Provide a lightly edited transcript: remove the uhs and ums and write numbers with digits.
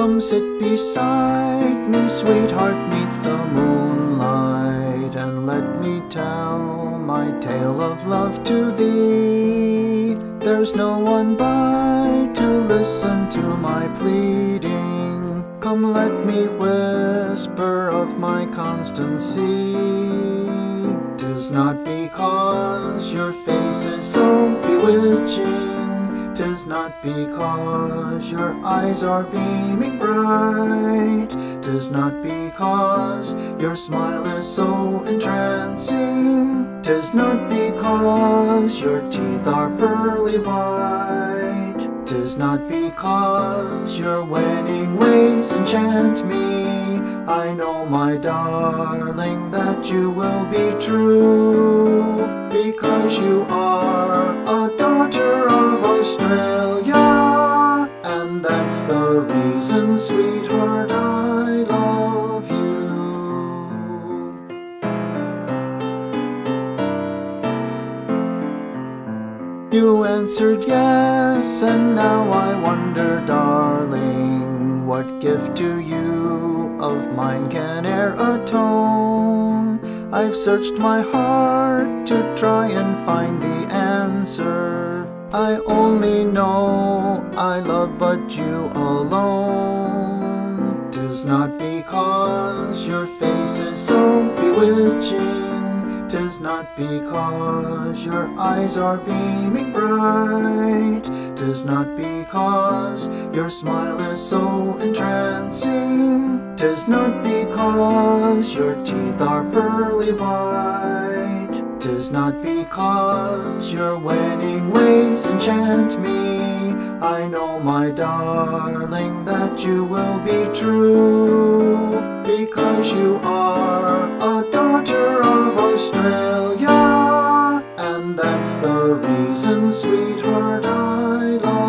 Come sit beside me, sweetheart, neath the moonlight, and let me tell my tale of love to thee. There's no one by to listen to my pleading. Come let me whisper of my constancy. 'Tis not because your face is so bewitching, 'tis not because your eyes are beaming bright, 'tis not because your smile is so entrancing, 'tis not because your teeth are pearly white, 'tis not because your winning ways enchant me. I know, my darling, that you will be true, because you are a daughter of Australia, and that's the reason, sweetheart, I love you. You answered yes, and now I wonder, darling, what gift to you of mine can e'er atone? I've searched my heart to try and find the answer. I only know I love but you alone. 'Tis not because your face is so bewitching, 'tis not because your eyes are beaming bright, 'tis not because your smile is so entrancing, 'tis not because your teeth are pearly white, 'tis not because your winning ways enchant me. I know, my darling, that you will be true, because you are a daughter of Australia, and that's the reason, sweetheart, I love you.